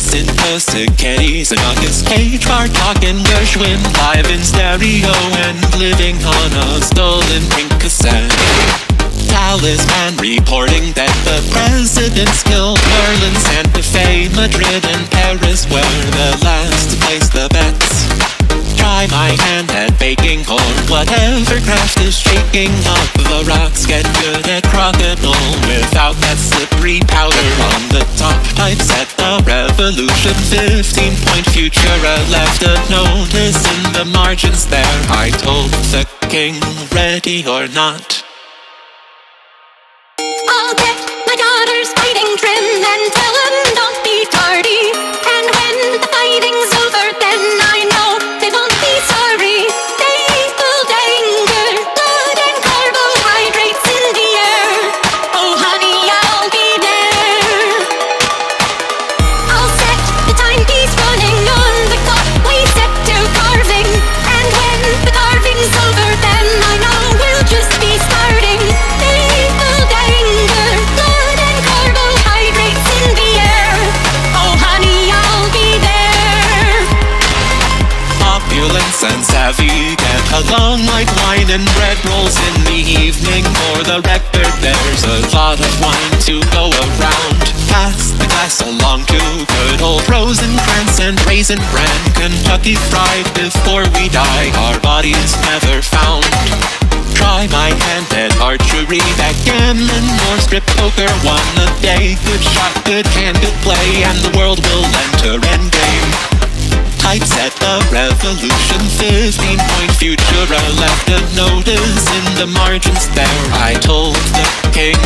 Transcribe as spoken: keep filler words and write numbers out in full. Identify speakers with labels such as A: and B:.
A: Intoxicators and August Page, Bartok and Gershwin, live in stereo and living on a stolen pink cassette. Talisman reporting that the presidents killed Berlin, Santa Fe, Madrid and Paris were the last to place the bets. Try my hand at baking or whatever craft is shaking up the rocks. Get good at crocodile without that slippery powder on the top. Typeset the revolution, fifteen point Futura left a notice in the margins there. I told the king, ready or not.
B: I'll get my daughter's fighting trim and tell them don't be tardy. And when the fighting's over, then I know they won't be sorry. They will danger, blood and carbohydrates in the air. Oh honey, I'll be there. I'll set the timepiece running on the clock we set to carving. And when the carving's over, then I know we'll just be starting. They will danger, blood and carbohydrates in the air. Oh honey, I'll be there.
A: Opulence and savvy get along like wine and bread rolls in the evening. For the record, there's a lot of wine to go around. Pass the glass along to good old Rosencrantz and Raisin Bran, Kentucky Fried before we die, our bodies never found. Try my hand at archery, backgammon or strip poker. One a day, good shot, good hand, good play, and the world will enter endgame. Typeset the revolution, fifteen point Futura left a notice in the margins there. I told the king,